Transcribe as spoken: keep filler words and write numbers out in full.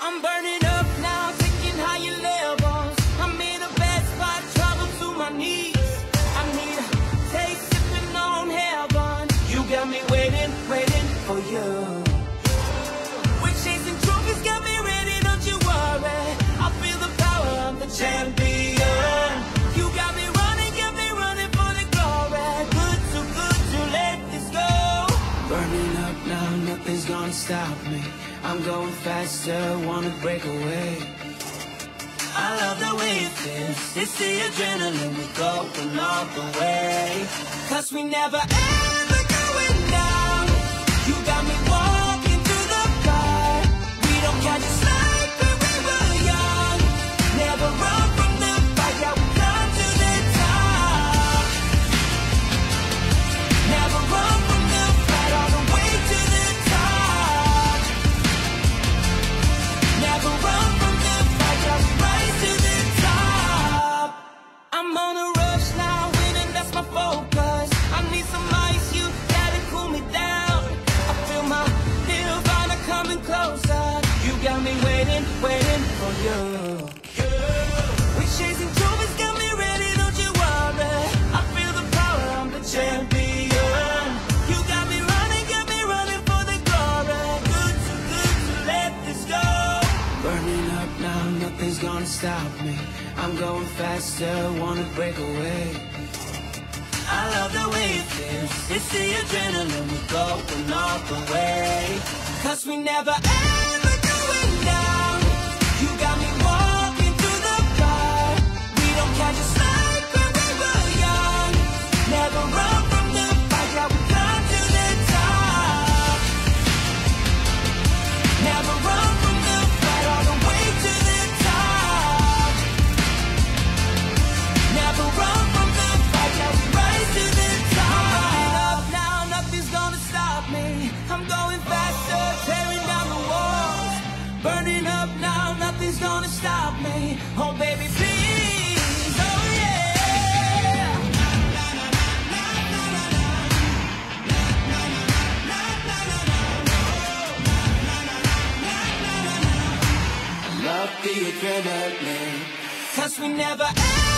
I'm burning up now, taking higher levels. I'm in a bad spot, travel to my knees. I need a taste, sipping on heaven. You got me waiting, waiting for you. We're chasing trophies, got me ready, don't you worry. I feel the power, I'm the champion. You got me running, got me running for the glory. Good, too good to let this go. Burning up now, nothing's gonna stop me. I'm going faster, wanna break away. I love the way it feels, it's the adrenaline, we're going all the way. Cause we never ever going down. You got me walking through the fire. We don't catch a slide forever young. Never run from the fight, yeah, we come to the top. Never run from the fight, all the way to the top. Never run from the fight, yeah, we rise to the top. I'm on a rush now, winning, that's my focus. I need some ice, you gotta cool me down. I feel my nirvana coming closer. You got me waiting, waiting for you. We're chasing trophies, got me ready, don't you worry. I feel the power, I'm the champion. You got me running, got me running for the glory. Good, too good to let this go. Burning up now, nothing's gonna stop me. I'm going faster, wanna break away. I love the way it feels, it's the adrenaline, we're going all the way. Cause we never ever going down. You got me walking through the fire. We don't catch a slide forever young. Never run from the fight, yeah, we come to the top. Never run from the fight, all the way to the top. Never run from the fight, yeah, we rise to the top. Up now, nothing's gonna stop me. I'm going faster, tearing down the walls. Burning up now, nothing's gonna stop me. Oh baby, please, oh yeah. Love the adrenaline, cause we never ever